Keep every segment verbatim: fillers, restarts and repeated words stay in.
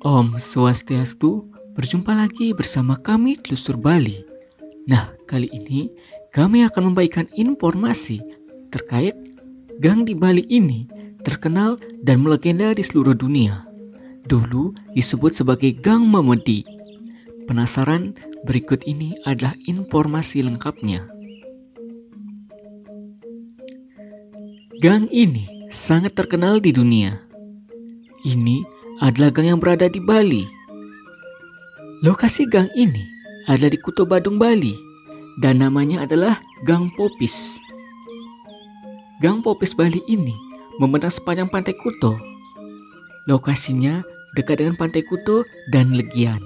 Om Swastiastu, berjumpa lagi bersama kami Telusur Bali. Nah, kali ini kami akan membagikan informasi terkait gang di Bali ini terkenal dan melegenda di seluruh dunia. Dulu disebut sebagai Gang Memedi. Penasaran? Berikut ini adalah informasi lengkapnya. Gang ini sangat terkenal di dunia. Ini adalah gang yang berada di Bali. Lokasi gang ini ada di Kuto Badung, Bali, dan namanya adalah Gang Popis. Gang Popis Bali ini membentang sepanjang Pantai Kuto. Lokasinya dekat dengan Pantai Kuto dan Legian.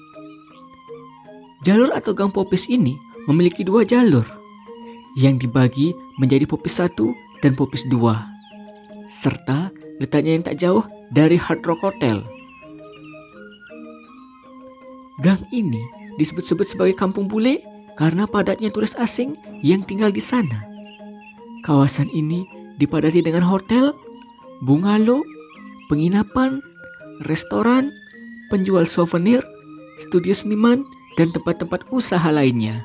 Jalur atau Gang Popis ini memiliki dua jalur yang dibagi menjadi Popis satu dan Popis dua, serta letaknya yang tak jauh dari Hard Rock Hotel. Gang ini disebut-sebut sebagai kampung bule karena padatnya turis asing yang tinggal di sana. Kawasan ini dipadati dengan hotel, bungalow, penginapan, restoran, penjual souvenir, studio seniman, dan tempat-tempat usaha lainnya.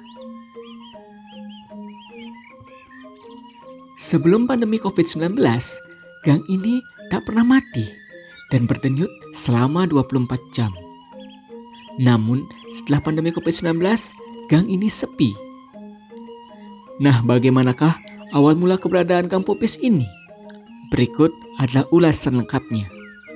Sebelum pandemi covid sembilan belas, gang ini tak pernah mati dan berdenyut selama dua puluh empat jam. Namun setelah pandemi covid sembilan belas, gang ini sepi. Nah, bagaimanakah awal mula keberadaan Gang Popis ini? Berikut adalah ulasan lengkapnya.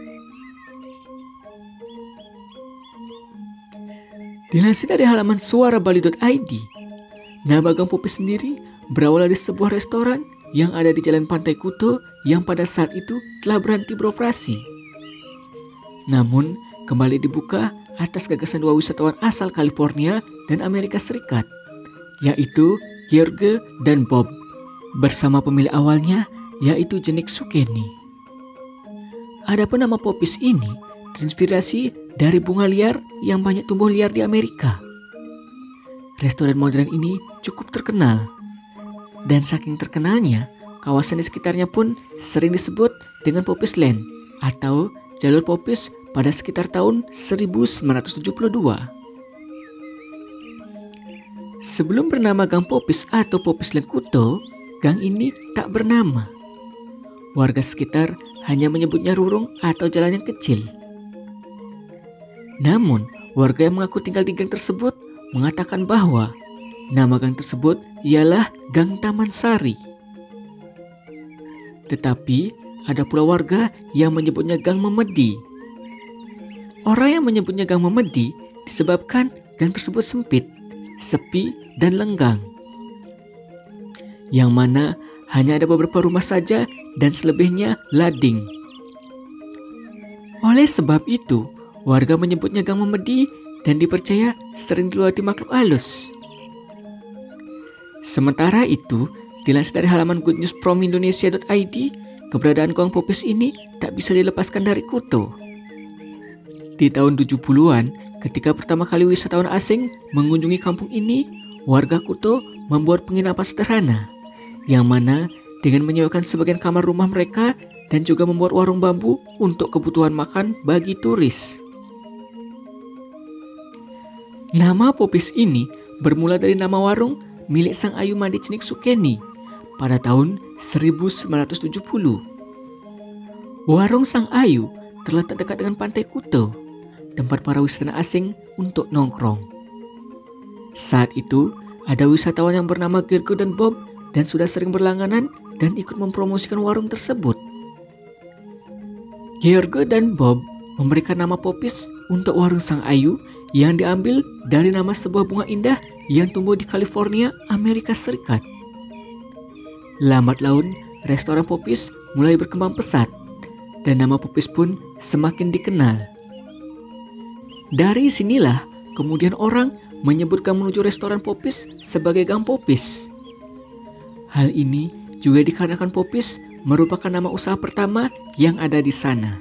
Dilansir dari halaman suara bali dot i d, nama Gang Popis sendiri berawal dari sebuah restoran yang ada di Jalan Pantai Kuto yang pada saat itu telah berhenti beroperasi. Namun, kembali dibuka atas gagasan dua wisatawan asal California dan Amerika Serikat, yaitu George dan Bob, bersama pemilik awalnya yaitu Jenik Sukeni. Adapun nama Popis ini terinspirasi dari bunga liar yang banyak tumbuh liar di Amerika. Restoran modern ini cukup terkenal, dan saking terkenalnya, kawasan di sekitarnya pun sering disebut dengan Popis Land atau jalur Popis pada sekitar tahun seribu sembilan ratus tujuh puluh dua. Sebelum bernama Gang Popis atau Popis Land Kuto, gang ini tak bernama. Warga sekitar hanya menyebutnya Rurung atau jalan yang kecil. Namun, warga yang mengaku tinggal di gang tersebut mengatakan bahwa nama gang tersebut ialah Gang Taman Sari. Tetapi ada pula warga yang menyebutnya Gang Memedi. Orang yang menyebutnya Gang Memedi disebabkan gang tersebut sempit, sepi, dan lenggang, yang mana hanya ada beberapa rumah saja dan selebihnya lading. Oleh sebab itu, warga menyebutnya Gang Memedi dan dipercaya sering dilewati makhluk halus. Sementara itu, dilansir dari halaman good news from indonesia dot i d, keberadaan Gang Popis ini tak bisa dilepaskan dari Kuto. Di tahun tujuh puluhan, ketika pertama kali wisatawan asing mengunjungi kampung ini, warga Kuto membuat penginapan sederhana, yang mana dengan menyewakan sebagian kamar rumah mereka dan juga membuat warung bambu untuk kebutuhan makan bagi turis. Nama Popis ini bermula dari nama warung milik Sang Ayu Mandi Jenik Sukeni pada tahun seribu sembilan ratus tujuh puluh. Warung Sang Ayu terletak dekat dengan Pantai Kuto, tempat para wisatawan asing untuk nongkrong. Saat itu, ada wisatawan yang bernama George dan Bob dan sudah sering berlangganan dan ikut mempromosikan warung tersebut. George dan Bob memberikan nama Popis untuk warung Sang Ayu yang diambil dari nama sebuah bunga indah yang tumbuh di California, Amerika Serikat. Lambat laun, restoran Popis mulai berkembang pesat dan nama Popis pun semakin dikenal. Dari sinilah kemudian orang menyebutkan menuju restoran Popis sebagai Gang Popis. Hal ini juga dikarenakan Popis merupakan nama usaha pertama yang ada di sana.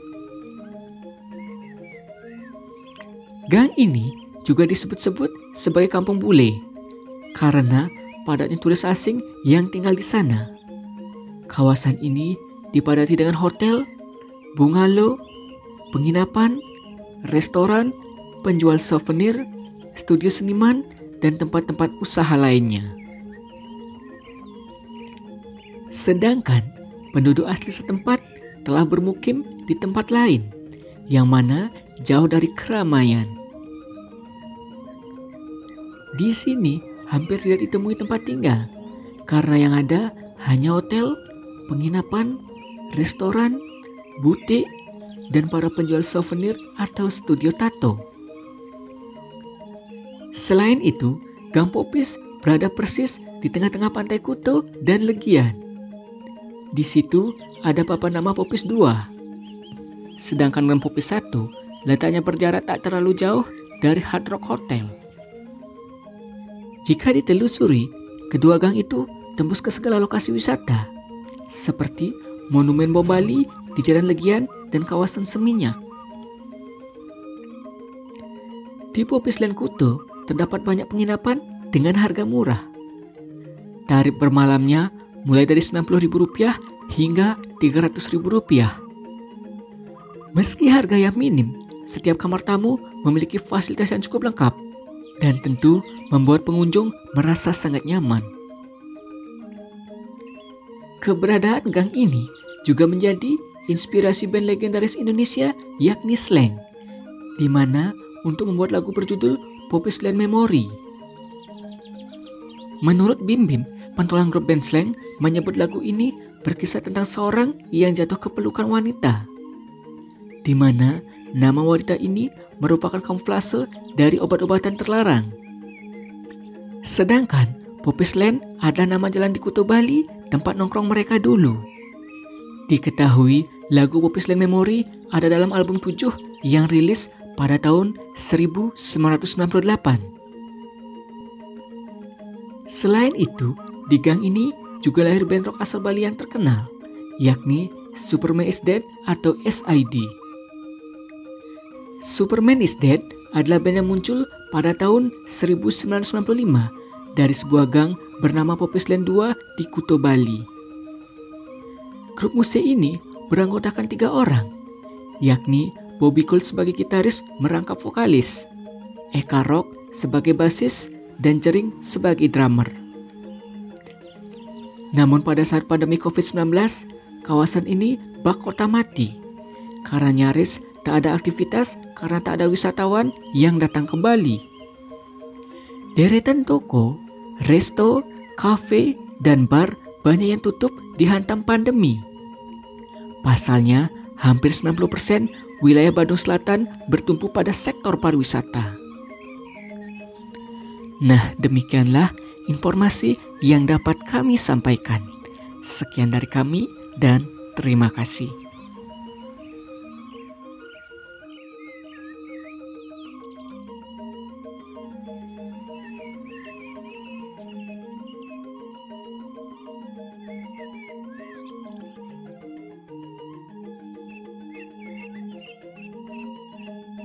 Gang ini juga disebut-sebut sebagai kampung bule karena padatnya turis asing yang tinggal di sana. Kawasan ini dipadati dengan hotel, bungalow, penginapan, restoran, penjual souvenir, studio seniman, dan tempat-tempat usaha lainnya. Sedangkan penduduk asli setempat telah bermukim di tempat lain, yang mana jauh dari keramaian. Di sini hampir tidak ditemui tempat tinggal, karena yang ada hanya hotel, penginapan, restoran, butik, dan para penjual souvenir atau studio tato. Selain itu, Gang Popis berada persis di tengah-tengah Pantai Kuto dan Legian. Di situ ada papan nama Popis dua. Sedangkan Gang Popis satu letaknya berjarak tak terlalu jauh dari Hard Rock Hotel. Jika ditelusuri, kedua gang itu tembus ke segala lokasi wisata, seperti Monumen Bom Bali di Jalan Legian dan kawasan Seminyak. Di Popis Land Kuto terdapat banyak penginapan dengan harga murah. Tarif per malamnya mulai dari sembilan puluh ribu rupiah hingga tiga ratus ribu rupiah. Meski harga yang minim, setiap kamar tamu memiliki fasilitas yang cukup lengkap dan tentu membuat pengunjung merasa sangat nyaman. Keberadaan gang ini juga menjadi inspirasi band legendaris Indonesia yakni Slank, di mana untuk membuat lagu berjudul Popis Land Memory. Menurut Bim Bim, pentolan grup band Slank menyebut lagu ini berkisah tentang seorang yang jatuh ke pelukan wanita, di mana nama wanita ini merupakan kamuflase dari obat-obatan terlarang. Sedangkan Popis Land adalah nama jalan di Kuto Bali, tempat nongkrong mereka dulu. Diketahui lagu Popis Land Memory ada dalam album tujuh yang rilis pada tahun seribu sembilan ratus sembilan puluh delapan. Selain itu, di gang ini juga lahir band rock asal Bali yang terkenal, yakni Superman is Dead atau S I D. Superman is Dead adalah band yang muncul pada tahun seribu sembilan ratus sembilan puluh lima dari sebuah gang bernama Popis Land dua di Kuto Bali. Grup musik ini beranggotakan tiga orang, yakni Bobby Gold sebagai gitaris merangkap vokalis, Eka Rock sebagai basis, dan Jering sebagai drummer. Namun pada saat pandemi covid sembilan belas, kawasan ini bak kota mati karena nyaris tak ada aktivitas karena tak ada wisatawan yang datang ke Bali. Deretan toko, resto, kafe, dan bar banyak yang tutup dihantam pandemi. Pasalnya, hampir sembilan puluh persen wilayah Bandung Selatan bertumpu pada sektor pariwisata. Nah, demikianlah informasi yang dapat kami sampaikan. Sekian dari kami dan terima kasih.